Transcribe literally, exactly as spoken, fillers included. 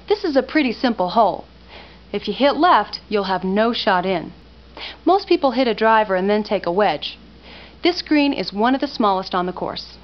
This is a pretty simple hole. If you hit left, you'll have no shot in. Most people hit a driver and then take a wedge. This green is one of the smallest on the course.